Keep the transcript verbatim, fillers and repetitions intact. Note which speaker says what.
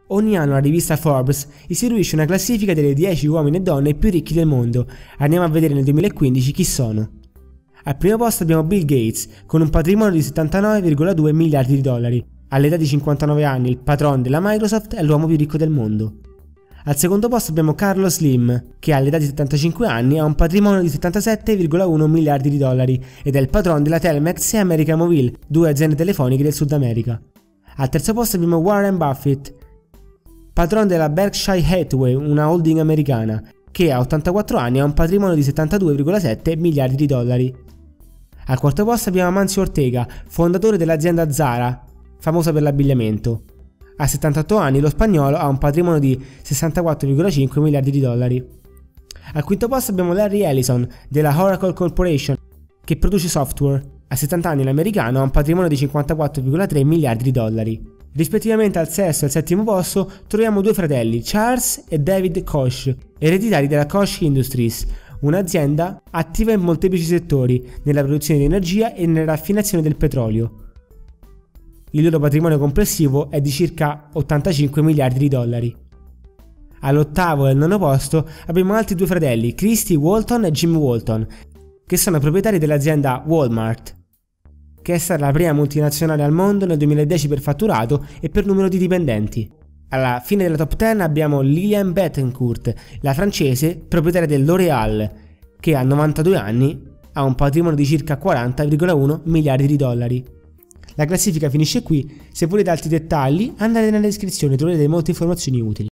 Speaker 1: Ogni anno la rivista Forbes istituisce una classifica delle dieci uomini e donne più ricchi del mondo. Andiamo a vedere nel duemilaquindici chi sono. Al primo posto abbiamo Bill Gates, con un patrimonio di settantanove virgola due miliardi di dollari. All'età di cinquantanove anni il patron della Microsoft è l'uomo più ricco del mondo. Al secondo posto abbiamo Carlos Slim, che all'età di settantacinque anni ha un patrimonio di settantasette virgola uno miliardi di dollari ed è il patron della Telmex e America Movil, due aziende telefoniche del Sud America. Al terzo posto abbiamo Warren Buffett, patron della Berkshire Hathaway, una holding americana, che a ottantaquattro anni ha un patrimonio di settantadue virgola sette miliardi di dollari. Al quarto posto abbiamo Amancio Ortega, fondatore dell'azienda Zara, famosa per l'abbigliamento. A settantotto anni lo spagnolo ha un patrimonio di sessantaquattro virgola cinque miliardi di dollari. Al quinto posto abbiamo Larry Ellison della Oracle Corporation, che produce software. A settanta anni l'americano ha un patrimonio di cinquantaquattro virgola tre miliardi di dollari. Rispettivamente al sesto e al settimo posto troviamo due fratelli, Charles e David Koch, ereditari della Koch Industries, un'azienda attiva in molteplici settori, nella produzione di energia e nella raffinazione del petrolio. Il loro patrimonio complessivo è di circa ottantacinque miliardi di dollari. All'ottavo e al nono posto abbiamo altri due fratelli, Christy Walton e Jim Walton, che sono proprietari dell'azienda Walmart, che è stata la prima multinazionale al mondo nel duemiladieci per fatturato e per numero di dipendenti. Alla fine della top dieci abbiamo Liliane Bettencourt, la francese proprietaria del L'Oréal, che a novantadue anni ha un patrimonio di circa quaranta virgola uno miliardi di dollari. La classifica finisce qui, se volete altri dettagli andate nella descrizione, troverete molte informazioni utili.